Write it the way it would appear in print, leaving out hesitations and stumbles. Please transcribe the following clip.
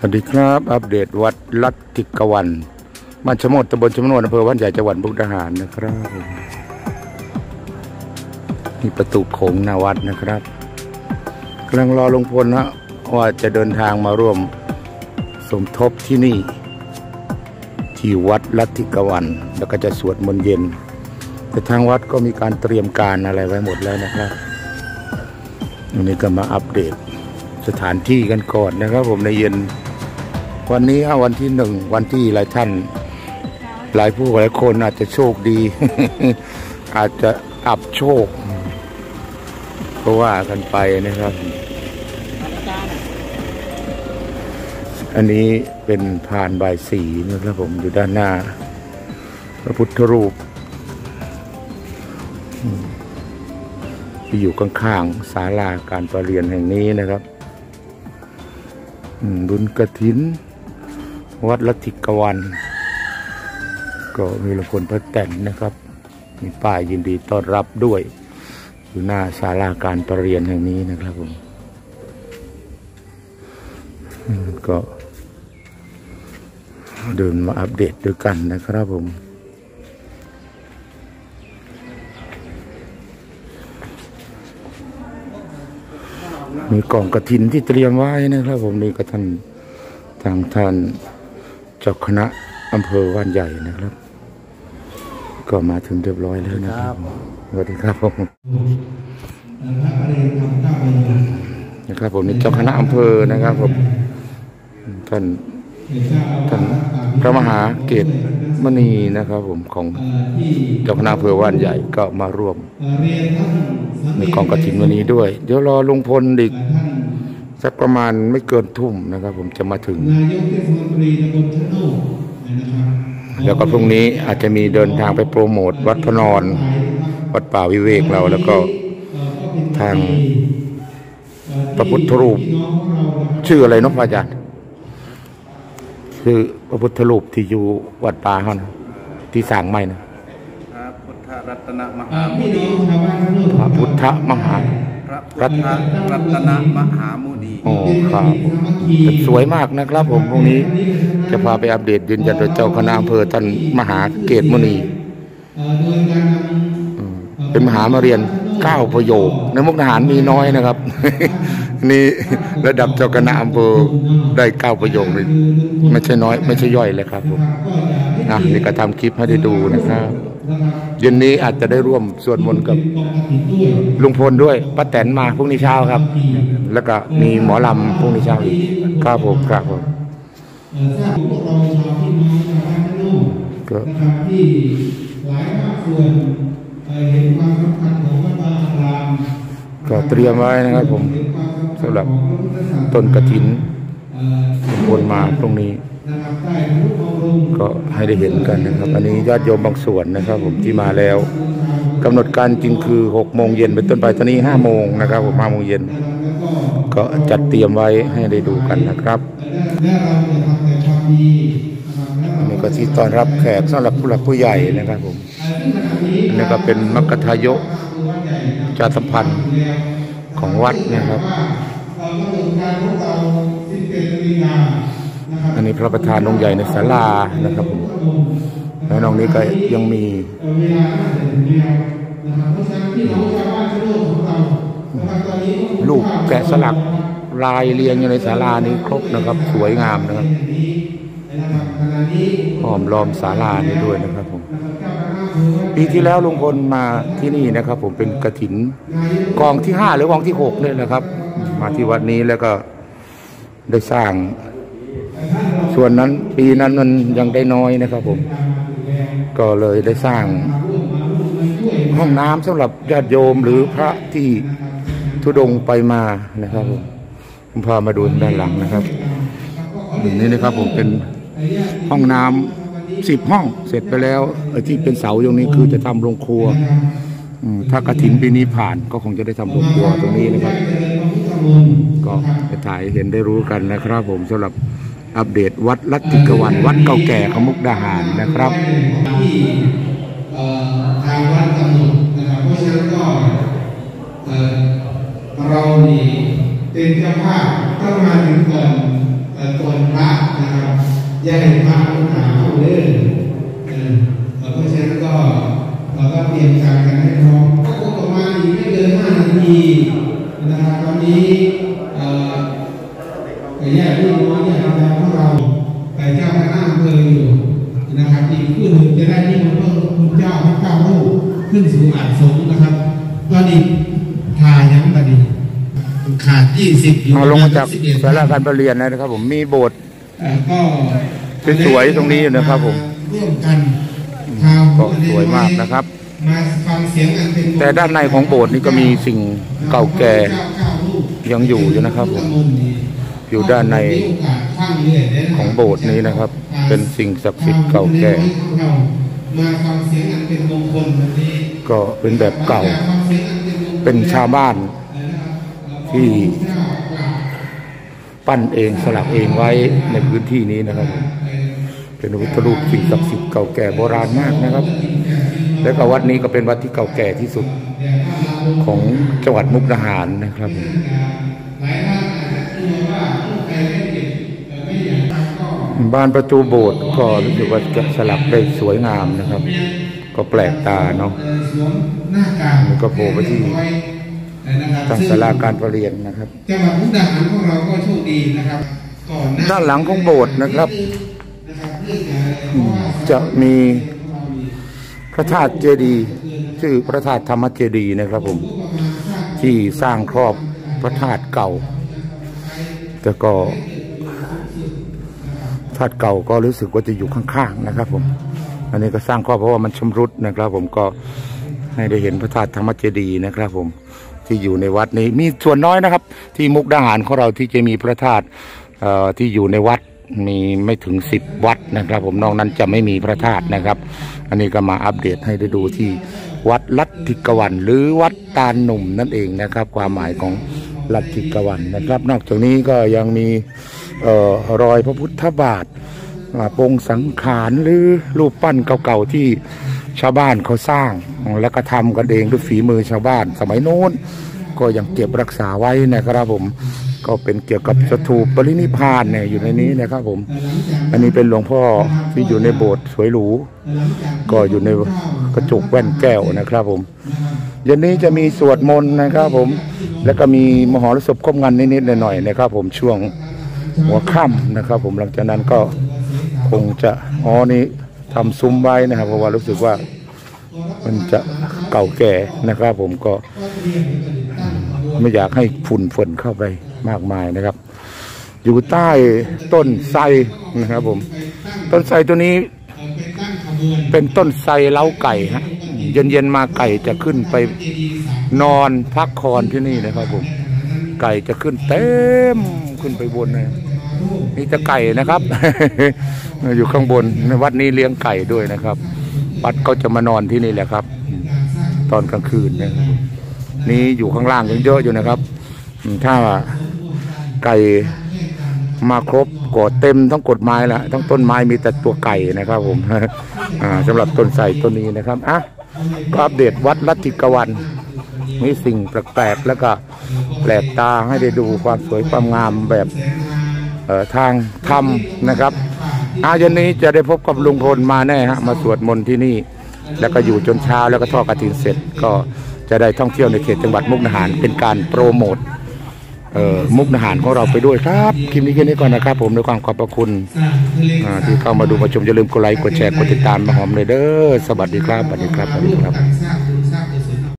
สวัสดีครับอัปเดตวัดลัทธิกวันบ้านชะมดตำบลชะมดอำเภอวัดใหญ่จังหวัดมุกดาหารนะครับนี่ประตูโขงหน้าวัดนะครับกำลังรอลุงพลนะว่าจะเดินทางมาร่วมสมทบที่นี่ที่วัดลัทธิกวันแล้วก็จะสวดมนต์เย็นแต่ทางวัดก็มีการเตรียมการอะไรไว้หมดแล้วนะครับวันนี้ก็มาอัปเดตสถานที่กันก่อนนะครับผมในเย็นวันนี้วันที่1วันที่หลายท่านหลายผู้หลายคนอาจจะโชคดี อาจจะอับโชคเพราะว่ากันไปนะครับอันนี้เป็นพานใบสีนะครับผมอยู่ด้านหน้าพระพุทธรูปที่อยู่ข้างๆศาลาการประเรียนแห่งนี้นะครับบุญกฐินวัดลัทธิกวันก็มีลุงพลป้าแตนนะครับมีป้ายยินดีต้อนรับด้วยอยู่หน้าศาลาการประเรียนแห่งนี้นะครับผมก็เดินมาอัปเดตด้วยกันนะครับผมมีกล่องกฐินที่เตรียมไว้นะครับผมนี่ก็ท่านทางท่านเจ้าคณะอำเภอว่านใหญ่นะครับก็มาถึงเรียบร้อยแล้วนะครับสวัสดีครับผมนะครับผมนี่เจ้าคณะอำเภอนะครับผมท่านพระมหาเกตมณีนะครับผมของเจ้าคณะอำเภอว่านใหญ่ก็มาร่วมในกองกฐินวันนี้ด้วยเดี๋ยวรอลุงพลอีกสักประมาณไม่เกินทุ่มนะครับผมจะมาถึงแล้วก็พรุ่งนี้อาจจะมีเดินทางไปโปรโมทวัดพระนอนวัดป่าวิเวกเราแล้วก็ทางพระพุทธรูปชื่ออะไรเนาะอาจารย์คือพระพุทธรูปที่อยู่วัดป่าเขานะที่สร้างใหม่นะพระพุทธรัตนมหามุนีพระพุทธมหารัตนมหามุนีโอ้ครับสวยมากนะครับผมพรุ่งนี้จะพาไปอัปเดตยืนยันโดยเจ้าคณะอำเภอท่านมหาเกตมุนีเป็นมหามาเรียน9 ประโยคในมุกดาหารมีน้อยนะครับนี่ระดับเจ้าคณะอำเภอได้9 ประโยคนี่ไม่ใช่น้อยไม่ใช่ย่อยเลยครับผมนี่ก็ทำคลิปให้ได้ดูนะครับเย็นนี้อาจจะได้ร่วมสวดมนต์กับลุงพลด้วยป้าแตนมาพรุ่งนี้เช้าครับแล้วก็มีหมอลำพรุ่งนี้เช้าอีกครับผมครับผมก็ก็เตรียมไว้นะครับผมสำหรับต้นกฐินลุงพลมาตรงนี้ก็ให้ได้เห็นกันนะครับอันนี้ญาติโยมบางส่วนนะครับผมที่มาแล้วกำหนดการจริงคือ6 โมงเย็นเป็นต้นไปตอนนี้5 โมงนะครับผม5 โมงเย็นก็จัดเตรียมไว้ให้ได้ดูกันนะครับอันนี้ก็ที่ต้อนรับแขกสำหรับผู้หลักผู้ใหญ่นะครับผมอันนี้ก็เป็นมัคคทายกจาสัมพันธ์ของวัดนะครับอันนี้พระประธานองค์ใหญ่ในศาลานะครับผมแล้วนอกนี้ก็ยังมีรูปแกะสลักลายเรียงอยู่ในศาลานี้ครบนะครับสวยงามนะครับหอมล้อมศาลานี้ด้วยนะครับผมปีที่แล้วลุงพลมาที่นี่นะครับผมเป็นกฐินกองที่5หรือกองที่6เนี่ยนะครับมาที่วัดนี้แล้วก็ได้สร้างส่วนนั้นปีนั้นมันยังได้น้อยนะครับผมก็เลยได้สร้างห้องน้ำสำหรับญาติโยมหรือพระที่ธุดงค์ไปมานะครับผมพามาดูด้านหลังนะครับนี่นะครับผมเป็นห้องน้ำ10 ห้องเสร็จไปแล้วที่เป็นเสาตรงนี้คือจะทำโรงครัวถ้ากฐินปีนี้ผ่านก็คงจะได้ทำโรงครัวตรงนี้นะครับก็จะถ่ายเห็นได้รู้กันนะครับผมสำหรับอัปเดตวัดลัทธิกวันวัดเก่าแก่ของมุกดาหารนะครับที่ทางวัดกำหนดนะครับเพราะฉะนั้นก็เรานี่เป็นเจ้าภาพต้องมาถึงก่อนพระอย่าให้พลาดปัญหาเข้าเลยเพราะฉะนั้นก็เราก็เตรียมการกันให้พร้อมก็คงประมาณอีกไม่เกิน5 นาทีนะครับตอนนี้ญาติพี่น้องญาติเราพวกเราไปเจ้าคณะอำเภออยู่นะครับอีกคู่หนึ่งจะได้ที่มันก็คุณเจ้าพระเจ้าลูกขึ้นสู่อาสงนะครับตอนนี้ถ่ายยังตอนนี้ขาด20อยู่ลงมาจากศาลาการประเรียนนะครับผมมีโบสถ์ก็สวยตรงนี้นะครับผมร่วมกันก็สวยมากนะครับแต่ด้านในของโบสถ์นี่ก็มีสิ่งเก่าแก่ยังอยู่นะครับผมอยู่ด้านในของโบสถ์นี้นะครับเป็นสิ่งศักดิ์สิทธิ์เก่าแก่ก็เป็นแบบเก่าเป็นชาวบ้านที่ปั้นเองสลักเองไว้ในพื้นที่นี้นะครับเป็นพระพุทธรูปสิ่งศักดิ์สิทธิ์เก่าแก่โบราณมากนะครับและก็วัดนี้ก็เป็นวัดที่เก่าแก่ที่สุดของจังหวัดมุกดาหารนะครับบานประตูโบสถ์ก็รู้สึกว่าจะสลักได้สวยงามนะครับก็แปลกตาเนาะมันก็โผล่ไปที่ตั้งศาลาการประเรียนนะครับจังหวัดมุกดาหารของเราก็โชคดีนะครับด้านหลังของโบสถ์นะครับจะมีพระธาตุเจดีย์ชื่อพระธาตุธรรมเจดีย์นะครับผมที่สร้างครอบพระธาตุเก่าแต่ก็ธาตุเก่าก็รู้สึกว่าจะอยู่ข้างๆนะครับผมอันนี้ก็สร้างครอบเพราะว่ามันชำรุดนะครับผมก็ให้ได้เห็นพระธาตุธรรมเจดีย์นะครับผมที่อยู่ในวัดนี้มีส่วนน้อยนะครับที่มุกดาหารของเราที่จะมีพระธาตุที่อยู่ในวัดมีไม่ถึง10 วัดนะครับผมนอกนั้นจะไม่มีพระธาตุนะครับอันนี้ก็มาอัปเดตให้ได้ดูที่วัดลัทธิกวันหรือวัดตาลหนุ่มนั่นเองนะครับความหมายของลัทธิกวันนะครับนอกจากนี้ก็ยังมีรอยพระพุทธบาทปงสังขารหรือรูปปั้นเก่าๆที่ชาวบ้านเขาสร้างแล้วก็ทำกันเองด้วยฝีมือชาวบ้านสมัยโน้นก็ยังเก็บรักษาไว้นะครับผมก็เป็นเกี่ยวกับสถูปปรินิพพานเนี่ยอยู่ในนี้นะครับผมอันนี้เป็นหลวงพ่อที่อยู่ในโบสถ์สวยหรูก็อยู่ในกระจกแว่นแก้วนะครับผมเย็นนี้จะมีสวดมนต์นะครับผมแล้วก็มีมหรสพครบงานนิดๆหน่อยๆนะครับผมช่วงหัวค่ำนะครับผมหลังจากนั้นก็คงจะนี่ทำซุ้มไว้นะครับเพราะว่ารู้สึกว่ามันจะเก่าแก่นะครับผมก็ไม่อยากให้ฝุ่นฝนเข้าไปมากมายนะครับอยู่ใต้ต้นไทรนะครับผมต้นไทรตัวนี้เป็นต้นไทรเล้าไก่ฮะเย็นๆมาไก่จะขึ้นไปนอนพักคอนที่นี่นะครับผมไก่จะขึ้นเต็มขึ้นไปบนเลยนี่จะไก่นะครับ อยู่ข้างบนในวัดนี้เลี้ยงไก่ด้วยนะครับวัดก็จะมานอนที่นี่แหละครับตอนกลางคืนนะนี่อยู่ข้างล่างยังเยอะอยู่นะครับถ้าไก่มาครบก็เต็มทั้งกฎไม้ละทั้งต้นไม้มีแต่ตัวไก่นะครับผมสำหรับต้นไทรต้นนี้นะครับก็อัปเดตวัดลัทธิกวันมีสิ่งแปลกๆแล้วก็แปลกตาให้ได้ดูความสวยความงามแบบทางธรรมนะครับเย็นนี้จะได้พบกับลุงพลมาแน่ฮะมาสวดมนต์ที่นี่แล้วก็อยู่จนเช้าแล้วก็ทอดกฐินเสร็จก็จะได้ท่องเที่ยวในเขตจังหวัดมุกดาหารเป็นการโปรโมทมุกดาหารของเราไปด้วยครับคลิปนี้แค่นี้ก่อนนะครับผมด้วยความขอบพระคุณที่เข้ามาดูมาชมอย่าลืมกดไลค์กดแชร์กดติดตามมาหอมเลยเด้อสวัสดีครับสวัสดีครับสวัสดีครับ